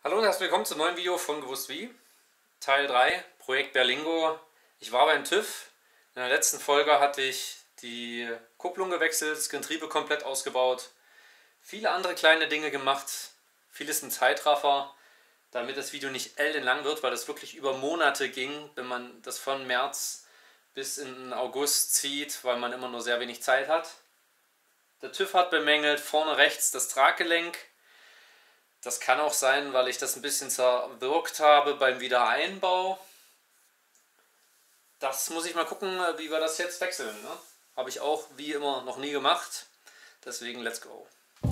Hallo und herzlich willkommen zum neuen Video von Gewusst Wie, Teil 3, Projekt Berlingo. Ich war beim TÜV. In der letzten Folge hatte ich die Kupplung gewechselt, das Getriebe komplett ausgebaut, viele andere kleine Dinge gemacht, vieles in Zeitraffer, damit das Video nicht ellenlang wird, weil das wirklich über Monate ging, wenn man das von März bis in August zieht, weil man immer nur sehr wenig Zeit hat. Der TÜV hat bemängelt, vorne rechts das Traggelenk. Das kann auch sein, weil ich das ein bisschen zerwirkt habe beim Wiedereinbau. Das muss ich mal gucken, wie wir das jetzt wechseln. Ne? Habe ich auch wie immer noch nie gemacht. Deswegen let's go.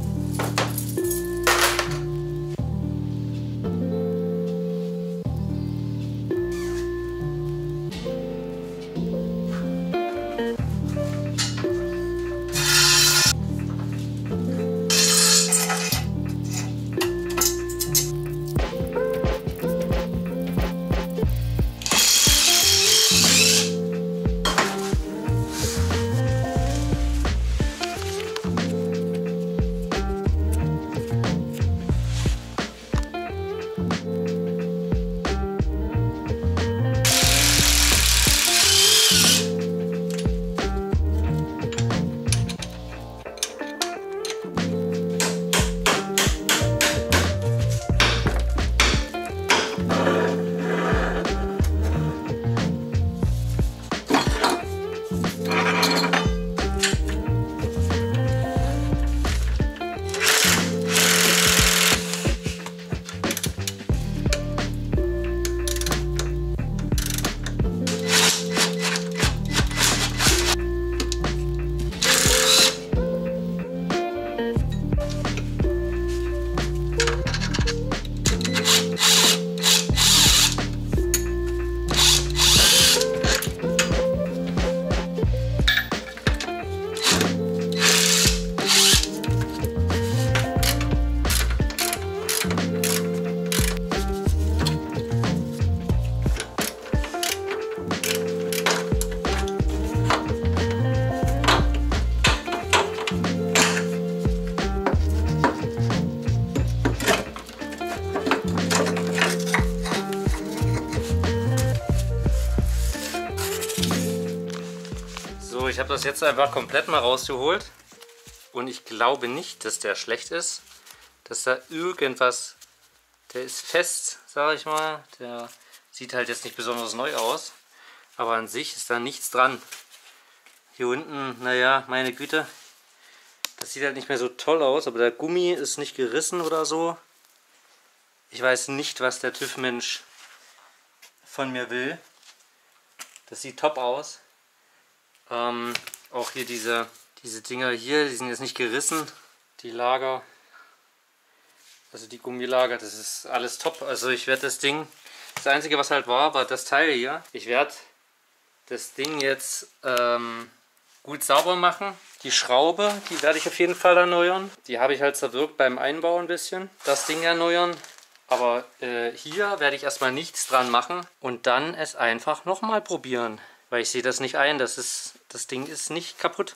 Ich habe das jetzt einfach komplett mal rausgeholt und ich glaube nicht, dass der schlecht ist, dass da irgendwas, der ist fest, sage ich mal, der sieht halt jetzt nicht besonders neu aus, aber an sich ist da nichts dran. Hier unten, naja, meine Güte, das sieht halt nicht mehr so toll aus, aber der Gummi ist nicht gerissen oder so. Ich weiß nicht, was der TÜV-Mensch von mir will. Das sieht top aus. Auch hier diese Dinger hier, die sind jetzt nicht gerissen, die Lager, also die Gummilager, das ist alles top. Also ich werde das Einzige was halt war das Teil hier. Ich werde das Ding jetzt gut sauber machen. Die Schraube, die werde ich auf jeden Fall erneuern. Die habe ich halt zerwirkt beim Einbau ein bisschen. Das Ding erneuern. Aber hier werde ich erstmal nichts dran machen und dann es einfach nochmal probieren. Weil ich sehe das nicht ein, das Ding ist nicht kaputt.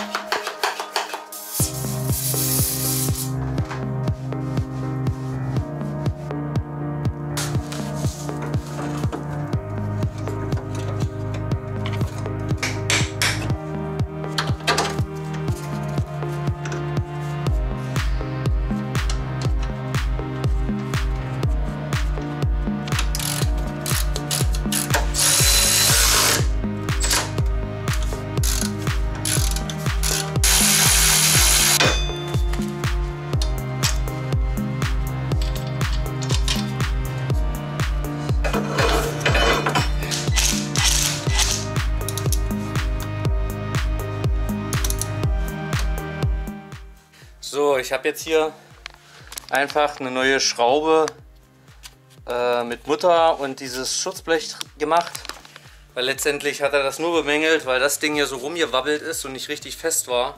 So, ich habe jetzt hier einfach eine neue Schraube mit Mutter und dieses Schutzblech gemacht, weil letztendlich hat er das nur bemängelt, weil das Ding hier so rumgewabbelt ist und nicht richtig fest war.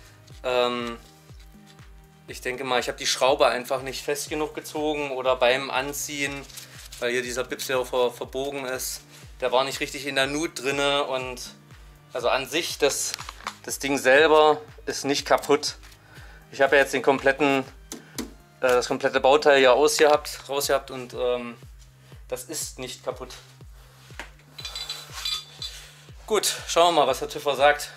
Ich denke mal, ich habe die Schraube einfach nicht fest genug gezogen oder beim Anziehen, weil hier dieser Bips hier verbogen ist, der war nicht richtig in der Nut drinne und also an sich das Ding selber ist nicht kaputt. Ich habe ja jetzt den kompletten das komplette Bauteil hier raus gehabt und das ist nicht kaputt. Gut, schauen wir mal, was der TÜVer sagt.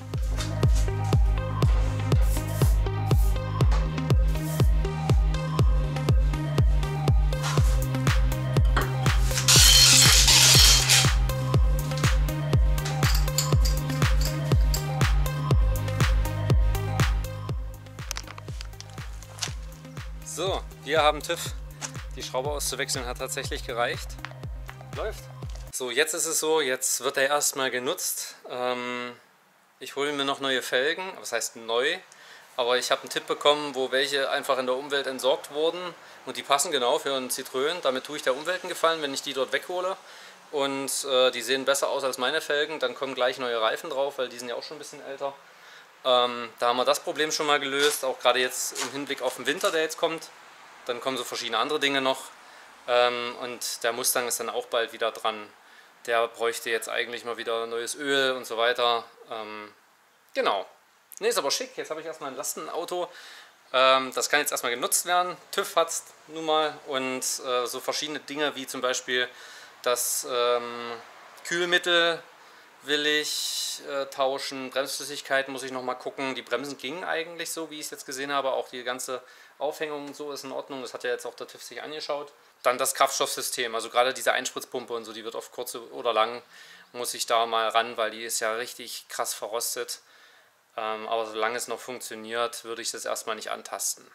So, wir haben TÜV. Die Schraube auszuwechseln hat tatsächlich gereicht. Läuft. So, jetzt ist es so, jetzt wird er erstmal genutzt. Ich hole mir noch neue Felgen, was heißt neu? Aber ich habe einen Tipp bekommen, wo welche einfach in der Umwelt entsorgt wurden und die passen genau für einen Citroën. Damit tue ich der Umwelt einen Gefallen, wenn ich die dort weghole. Und die sehen besser aus als meine Felgen. Dann kommen gleich neue Reifen drauf, weil die sind ja auch schon ein bisschen älter. Da haben wir das Problem schon mal gelöst, auch gerade jetzt im Hinblick auf den Winter, der jetzt kommt. Dann kommen so verschiedene andere Dinge noch. Und der Mustang ist dann auch bald wieder dran. Der bräuchte jetzt eigentlich mal wieder neues Öl und so weiter. Genau. Ne, ist aber schick. Jetzt habe ich erstmal ein Lastenauto. Das kann jetzt erstmal genutzt werden. TÜV hat es nun mal. Und so verschiedene Dinge wie zum Beispiel das Kühlmittel will ich tauschen. Bremsflüssigkeit muss ich noch mal gucken. Die Bremsen gingen eigentlich so, wie ich es jetzt gesehen habe. Auch die ganze Aufhängung und so ist in Ordnung. Das hat ja jetzt auch der TÜV sich angeschaut. Dann das Kraftstoffsystem. Also gerade diese Einspritzpumpe und so, die wird auf kurz oder lang, muss ich da mal ran, weil die ist ja richtig krass verrostet. Aber solange es noch funktioniert, würde ich das erstmal nicht antasten.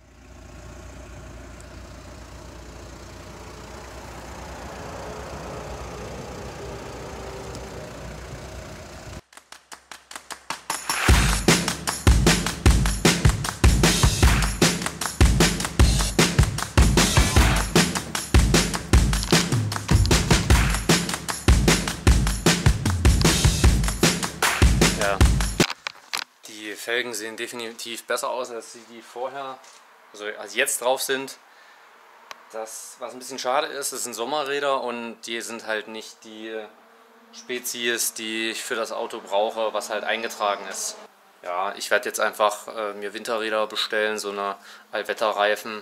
Die Felgen sehen definitiv besser aus als die vorher, also als jetzt drauf sind. Das, was ein bisschen schade ist, das sind Sommerräder und die sind halt nicht die Spezies, die ich für das Auto brauche, was halt eingetragen ist. Ja, ich werde jetzt einfach mir Winterräder bestellen, so eine Allwetterreifen.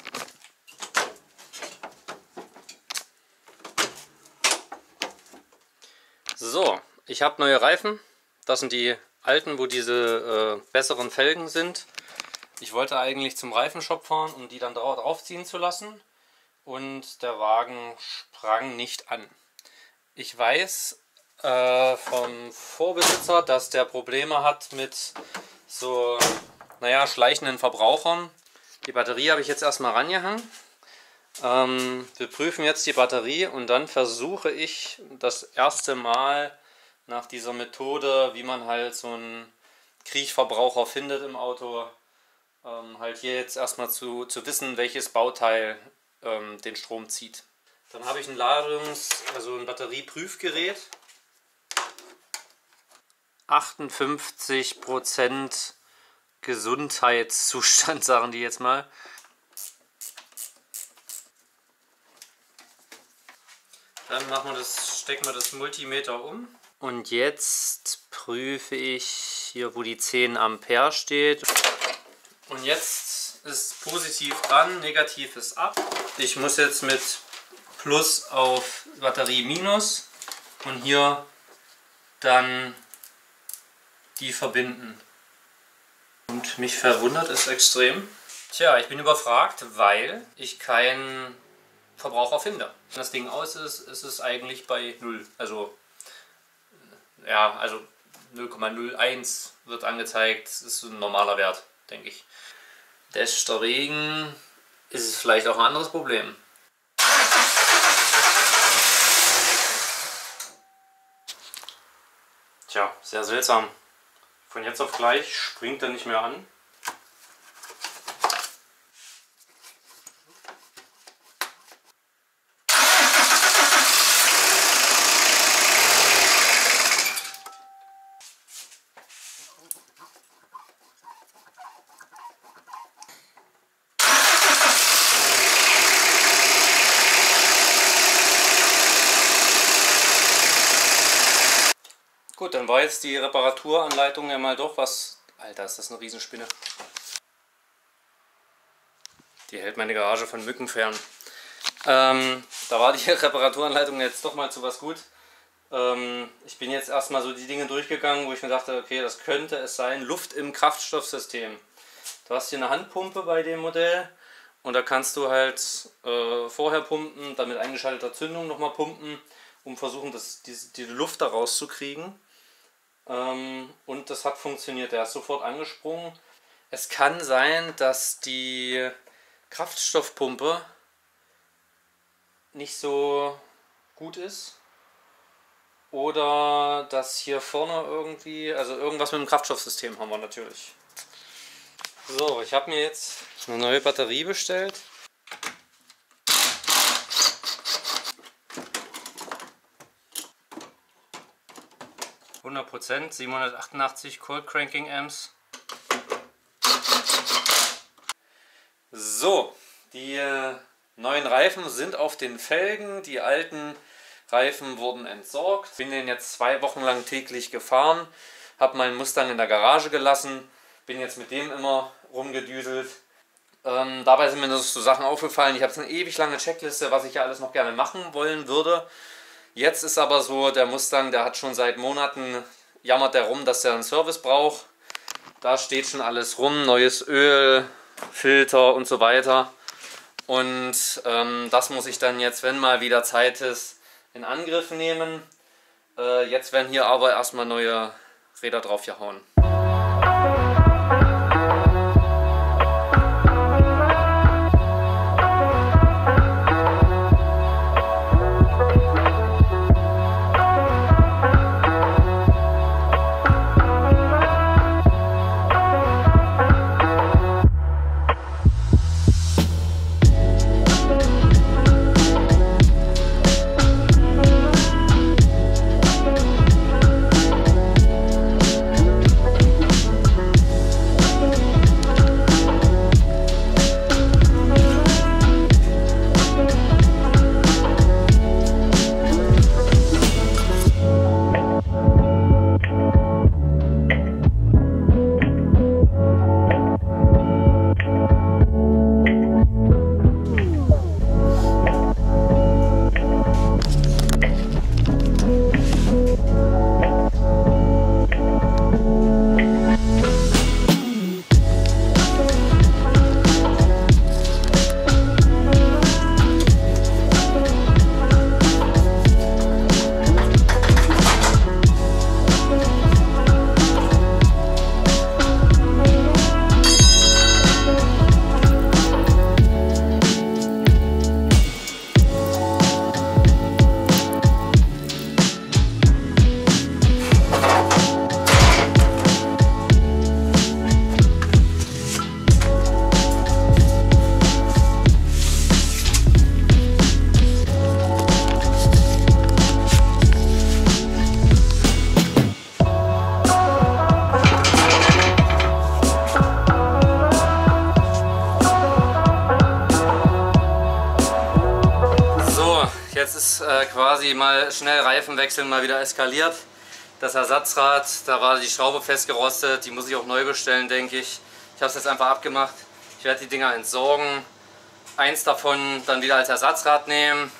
So, ich habe neue Reifen. Das sind die alten, wo diese besseren Felgen sind. Ich wollte eigentlich zum Reifenshop fahren, um die dann draufziehen zu lassen. Und der Wagen sprang nicht an. Ich weiß vom Vorbesitzer, dass der Probleme hat mit so, naja, schleichenden Verbrauchern. Die Batterie habe ich jetzt erstmal rangehangen. Wir prüfen jetzt die Batterie und dann versuche ich das erste Mal nach dieser Methode, wie man halt so einen Kriechverbraucher findet im Auto, halt hier jetzt erstmal zu wissen, welches Bauteil den Strom zieht. Dann habe ich ein also ein Batterieprüfgerät. 58% Gesundheitszustand, sagen die jetzt mal. Dann stecken wir das Multimeter um. Und jetzt prüfe ich hier, wo die 10 Ampere steht. Und jetzt ist positiv dran, negativ ist ab. Ich muss jetzt mit Plus auf Batterie Minus und hier dann die verbinden. Und mich verwundert es extrem. Tja, ich bin überfragt, weil ich keinen Verbraucher finde. Wenn das Ding aus ist, ist es eigentlich bei 0. Also, ja, also 0,01 wird angezeigt. Das ist so ein normaler Wert, denke ich. Der Regen ist es vielleicht auch ein anderes Problem. Tja, sehr seltsam. Von jetzt auf gleich springt er nicht mehr an. Gut, dann war jetzt die Reparaturanleitung ja mal doch was. Alter, ist das eine Riesenspinne. Die hält meine Garage von Mücken fern. Da war die Reparaturanleitung jetzt doch mal zu was gut. Ich bin jetzt erstmal so die Dinge durchgegangen, wo ich mir dachte, okay, das könnte es sein. Luft im Kraftstoffsystem. Du hast hier eine Handpumpe bei dem Modell und da kannst du halt vorher pumpen, dann mit eingeschalteter Zündung nochmal pumpen, um versuchen, die Luft da rauszukriegen. Und das hat funktioniert, der ist sofort angesprungen. Es kann sein, dass die Kraftstoffpumpe nicht so gut ist oder dass hier vorne irgendwie, also irgendwas mit dem Kraftstoffsystem haben wir natürlich. So, ich habe mir jetzt eine neue Batterie bestellt. %, 788 Cold Cranking Amps. So, die neuen Reifen sind auf den Felgen, die alten Reifen wurden entsorgt. Bin den jetzt 2 Wochen lang täglich gefahren, habe meinen Mustang in der Garage gelassen, bin jetzt mit dem immer rumgedüselt. Dabei sind mir so Sachen aufgefallen. Ich habe eine ewig lange Checkliste, was ich ja alles noch gerne machen wollen würde. Jetzt ist aber so, der Mustang, der hat schon seit Monaten, jammert der rum, dass er einen Service braucht. Da steht schon alles rum, neues Öl, Filter und so weiter. Und das muss ich dann jetzt, wenn mal wieder Zeit ist, in Angriff nehmen. Jetzt werden hier aber erstmal neue Räder drauf gehauen. Jetzt ist quasi mal schnell Reifenwechseln mal wieder eskaliert. Das Ersatzrad, da war die Schraube festgerostet, die muss ich auch neu bestellen, denke ich. Ich habe es jetzt einfach abgemacht. Ich werde die Dinger entsorgen. Eins davon dann wieder als Ersatzrad nehmen.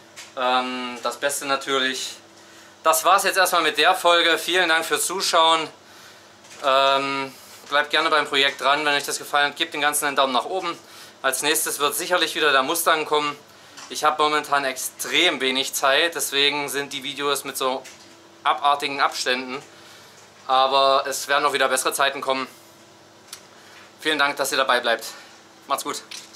Das Beste natürlich. Das war es jetzt erstmal mit der Folge. Vielen Dank fürs Zuschauen. Bleibt gerne beim Projekt dran, wenn euch das gefallen hat. Gebt den Ganzen einen Daumen nach oben. Als nächstes wird sicherlich wieder der Mustang kommen. Ich habe momentan extrem wenig Zeit, deswegen sind die Videos mit so abartigen Abständen. Aber es werden auch wieder bessere Zeiten kommen. Vielen Dank, dass ihr dabei bleibt. Macht's gut.